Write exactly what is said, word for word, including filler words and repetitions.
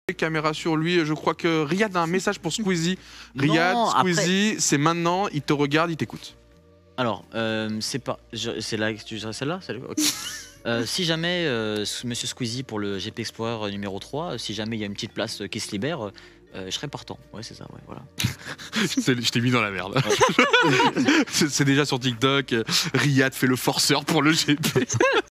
Caméra sur lui, je crois que Riyad a un message pour Squeezie. Riyad, Non, Squeezie, c'est maintenant, il te regarde, il t'écoute. Alors, euh, c'est pas. je- C'est là que tu dirais celle-là celle Ok. Euh, si jamais, euh, Monsieur Squeezie pour le G P Explorer euh, numéro trois, euh, si jamais il y a une petite place euh, qui se libère, euh, euh, je serais partant. Ouais, c'est ça, ouais, voilà. Je t'ai je t'ai mis dans la merde. C'est c'est déjà sur TikTok. Riyad fait le forceur pour le G P.